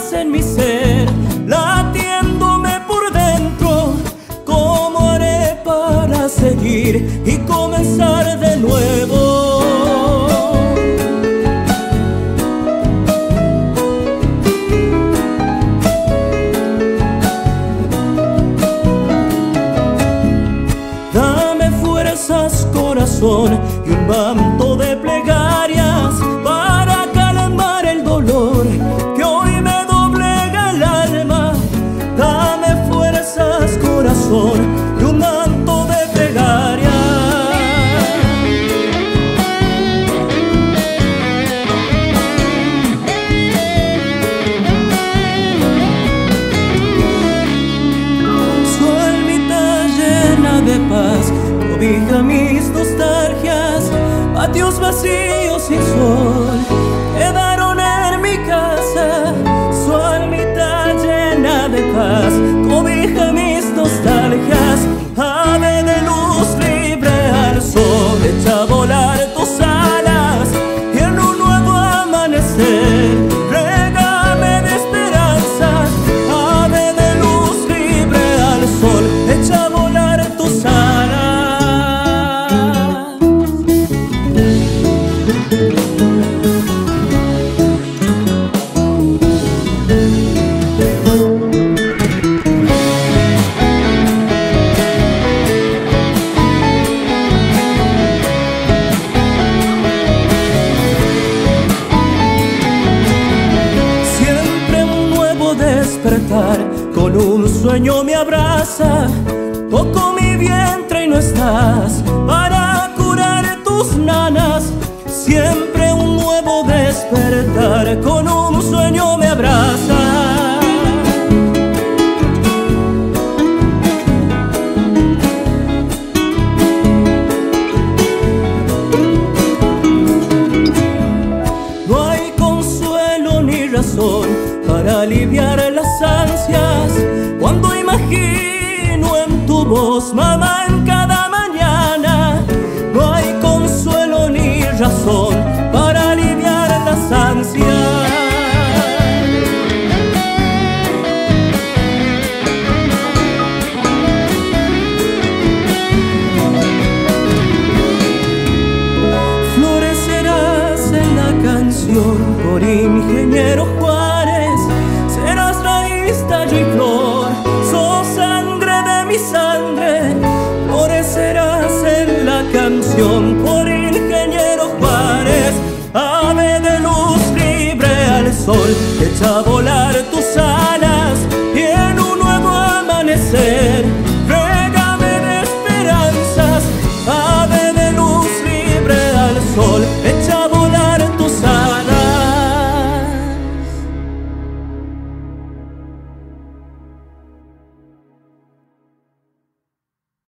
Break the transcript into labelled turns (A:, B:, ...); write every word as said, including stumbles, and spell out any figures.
A: paz en mi ser, latiéndome por dentro. ¿Cómo haré para seguir y comenzar de nuevo? Dame fuerzas, corazón, y un manto de plegarias para calmar el dolor que hoy me doblega el alma. Dame fuerzas, corazón, y un manto de plegarias. Su almita llena de paz cobija mis nostalgias, patios vacíos sin sol quedaron en mi casa. Su almita llena de paz cobija mis nostalgias. Ave de luz libre al sol, echa a volar tus alas y en un nuevo amanecer régame de esperanza. Ave de luz libre al sol, echa a volar tus alas. Con un sueño me abraza, toco mi vientre y no estás para curar tus nanas. Siempre un nuevo despertar, con un sueño me abraza. No hay consuelo ni razón para aliviar las ansias cuando imagino en tu voz, mamá, en cada mañana. No hay consuelo ni razón para aliviar las ansias. Florecerás en la canción por ingeniero Juárez, serás raíz, tallo y flor, sos sangre de mi sangre. Florecerás en la canción por ingeniero Juárez. Ave de luz libre al sol, echa a volar